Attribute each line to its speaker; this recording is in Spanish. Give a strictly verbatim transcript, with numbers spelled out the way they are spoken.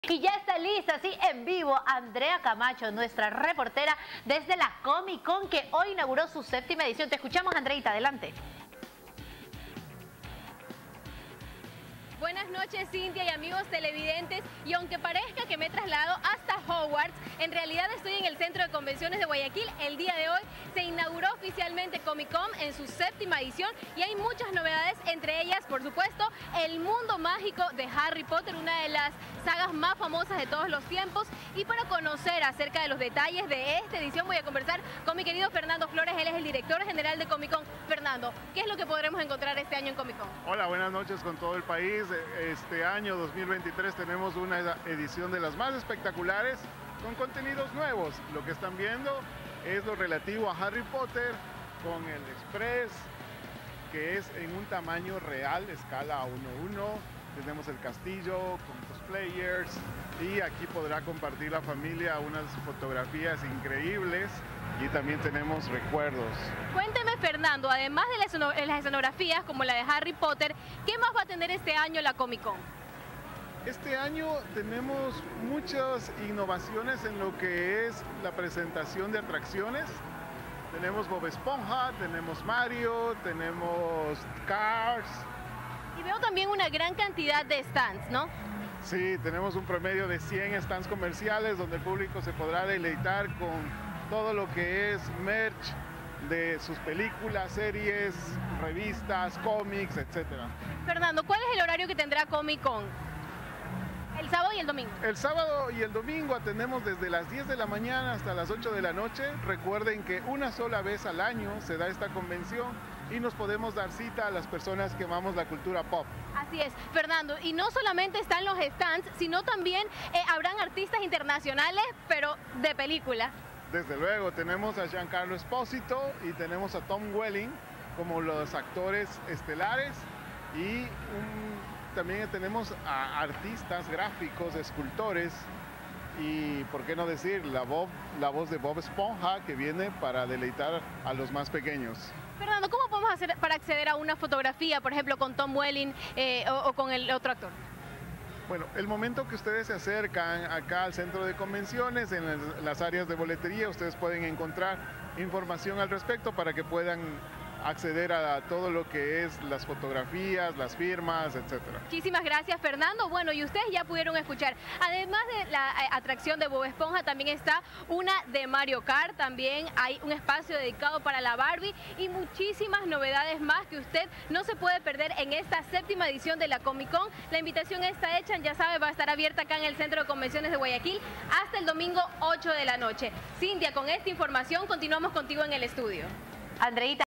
Speaker 1: Y ya está lista, sí, en vivo, Andrea Camacho, nuestra reportera desde la Comic Con, que hoy inauguró su séptima edición. Te escuchamos, Andreita, adelante.
Speaker 2: Buenas noches, Cintia y amigos televidentes. Y aunque parezca que me he trasladado hasta Hogwarts, en realidad estoy en el Centro de Convenciones de Guayaquil. El día de hoy se inauguró oficialmente Comic Con en su séptima edición y hay muchas novedades, entre ellas, por supuesto, el mundo mágico de Harry Potter, una de las sagas más famosas de todos los tiempos. Y para conocer acerca de los detalles de esta edición voy a conversar con mi querido Fernando Flores. Él es el director general de Comic Con. Fernando, ¿qué es lo que podremos encontrar este año en Comic Con?
Speaker 3: Hola, buenas noches con todo el país. Este año dos mil veintitrés tenemos una edición de las más espectaculares con contenidos nuevos. Lo que están viendo es lo relativo a Harry Potter con el Express, que es en un tamaño real, escala uno a uno. Tenemos el castillo con cosplayers y aquí podrá compartir la familia unas fotografías increíbles y también tenemos recuerdos.
Speaker 2: Cuénteme, Fernando, además de las escenografías como la de Harry Potter, ¿qué más va a tener este año la Comic Con?
Speaker 3: Este año tenemos muchas innovaciones en lo que es la presentación de atracciones. Tenemos Bob Esponja, tenemos Mario, tenemos Cars.
Speaker 2: Y veo también una gran cantidad de stands, ¿no?
Speaker 3: Sí, tenemos un promedio de cien stands comerciales donde el público se podrá deleitar con todo lo que es merch de sus películas, series, revistas, cómics, etcétera.
Speaker 2: Fernando, ¿cuál es el horario que tendrá Comic Con? El sábado y el domingo.
Speaker 3: El sábado y el domingo atendemos desde las diez de la mañana hasta las ocho de la noche. Recuerden que una sola vez al año se da esta convención y nos podemos dar cita a las personas que amamos la cultura pop.
Speaker 2: Así es, Fernando, y no solamente están los stands, sino también eh, habrán artistas internacionales, pero de películas.
Speaker 3: Desde luego, tenemos a Giancarlo Esposito y tenemos a Tom Welling como los actores estelares y un, también tenemos a artistas gráficos, escultores y, por qué no decir, la, Bob, la voz de Bob Esponja que viene para deleitar a los más pequeños.
Speaker 2: Fernando, ¿cómo podemos hacer para acceder a una fotografía, por ejemplo, con Tom Welling eh, o, o con el otro actor?
Speaker 3: Bueno, el momento que ustedes se acercan acá al centro de convenciones, en las áreas de boletería, ustedes pueden encontrar información al respecto para que puedan acceder a todo lo que es las fotografías, las firmas, etcétera.
Speaker 2: Muchísimas gracias, Fernando. Bueno, y ustedes ya pudieron escuchar, además de la eh, atracción de Bob Esponja, también está una de Mario Kart, también hay un espacio dedicado para la Barbie y muchísimas novedades más que usted no se puede perder en esta séptima edición de la Comic Con. La invitación está hecha, ya sabe, va a estar abierta acá en el Centro de Convenciones de Guayaquil hasta el domingo ocho de la noche. Cintia, con esta información continuamos contigo en el estudio.
Speaker 1: Andreita.